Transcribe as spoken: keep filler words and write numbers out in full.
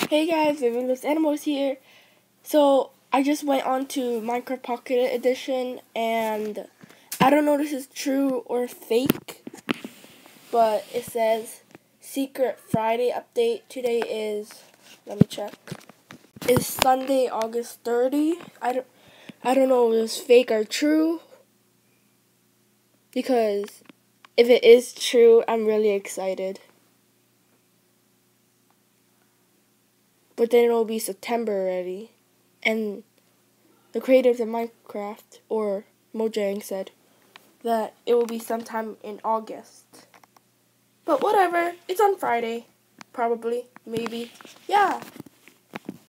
Hey guys, Vivian's Animals here. So I just went on to Minecraft Pocket Edition, and I don't know if this is true or fake, but it says Secret Friday update. Today is, let me check, is Sunday, August thirtieth. I don't, I don't know if it's fake or true, because if it is true, I'm really excited. But then it will be September already, and the creators of Minecraft, or Mojang, said that it will be sometime in August. But whatever, it's on Friday, probably, maybe, yeah.